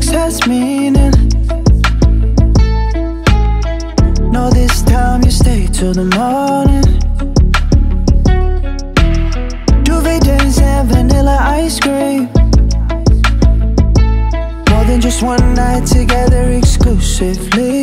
sex has meaning. No, this time you stay till the morning. Duvet days and vanilla ice cream. More than just one night together exclusively.